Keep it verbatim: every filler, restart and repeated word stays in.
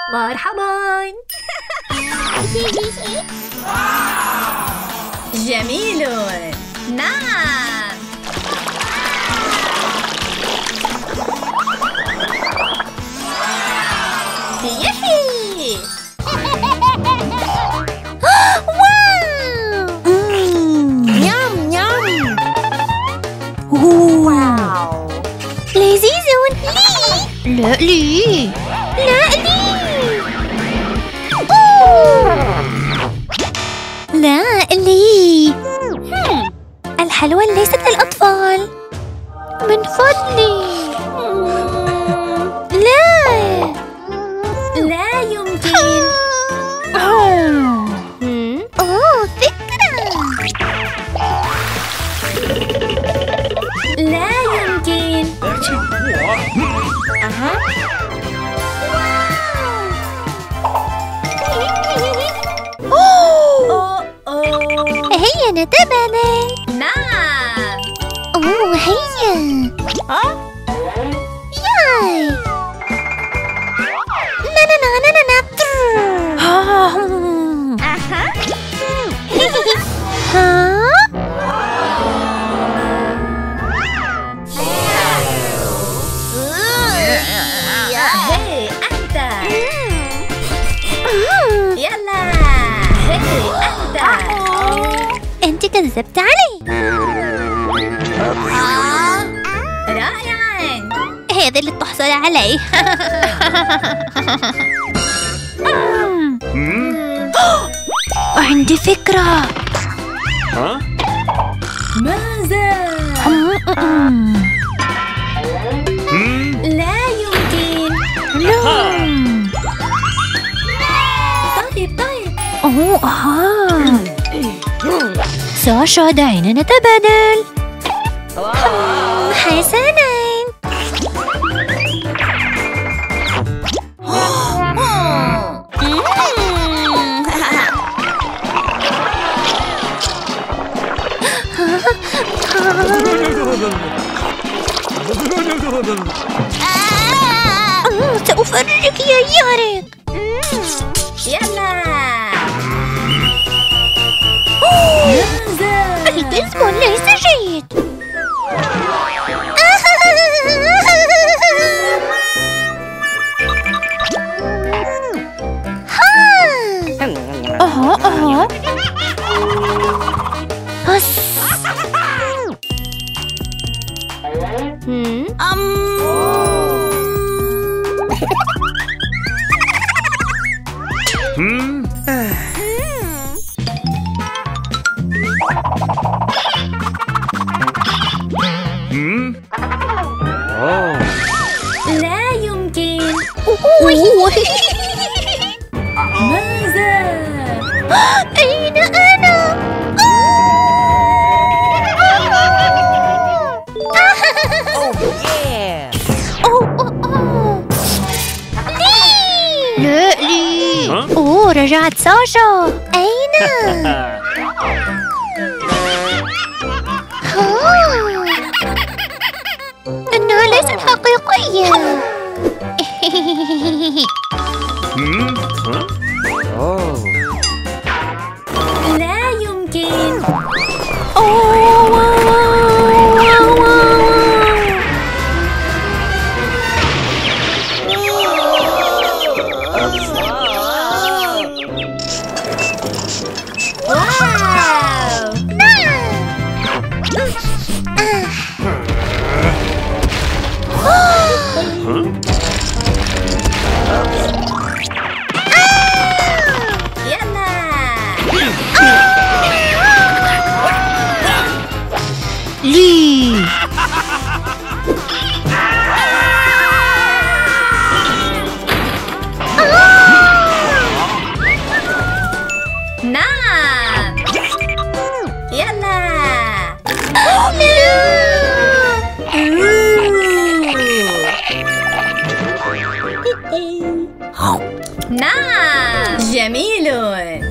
مرحباً. جميل. نعم. يحي. واو. نعم نعم. واو. لذيذ. لي. لا لي. لا لي. لا لي. الحلوى ليست للأطفال. من فضلي. لا. لا يمكن. أوه فكرة. لا يمكن. أها. أوه أوه. هيا نتبادل. نعم. أوه هيا. ها؟ ياي. نا نا نا نا نا نا. أها. ها؟ هي أنت. يلا. هي أنت. أنت كذبت علي. رائعاً. هذا اللي تحصل عليه. عندي فكرة. ها؟ ماذا؟ لا يمكن. لا. طيب طيب. أوه أها. ساشا دعينا نتبادل. حسناً. سأفرجك يا يارق. يلا. الكذب ليس جيد. أها أها. بس. لا يمكن. ماذا؟ أين أنا؟ لا لي. أوه رجعت ساشا. أين؟ إنها ليست حقيقية. لا يمكن. لي. نعم. يلا. نعم. جميل.